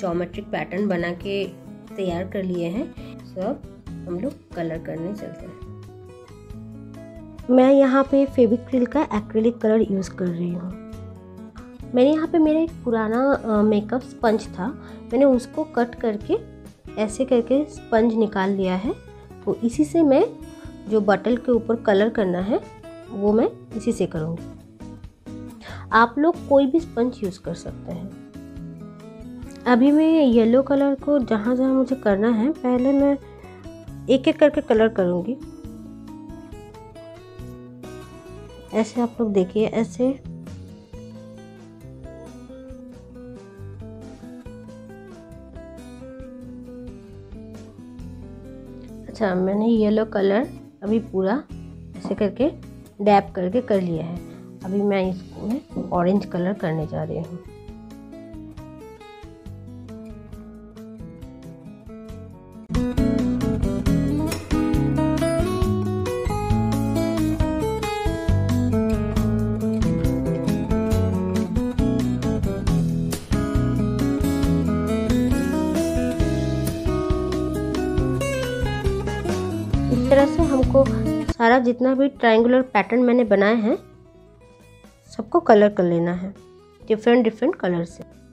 Geometric pattern बना के तैयार कर लिए हैं। सब हम लोग कलर करने चलते हैं। मैं यहाँ पे फेविक्रिल का एक्रिलिक कलर यूज़ कर रही हूँ। मैंने यहाँ पे मेरा एक पुराना मेकअप स्पंज था, मैंने उसको कट करके ऐसे करके स्पंज निकाल लिया है। तो इसी से मैं जो बटल के ऊपर कलर करना है वो मैं इसी से करूँगी। आप लोग कोई भी स्पंज यूज़ कर सकते हैं। अभी मैं येलो कलर को जहाँ जहाँ मुझे करना है पहले मैं एक एक करके कलर करूँगी। ऐसे आप लोग देखिए, ऐसे अच्छा मैंने येलो कलर अभी पूरा ऐसे करके डैप करके कर लिया है। अभी मैं इसको में ऑरेंज कलर करने जा रही हूँ। इस तरह से हमको सारा जितना भी ट्रायंगुलर पैटर्न मैंने बनाए हैं सबको कलर कर लेना है डिफरेंट कलर से।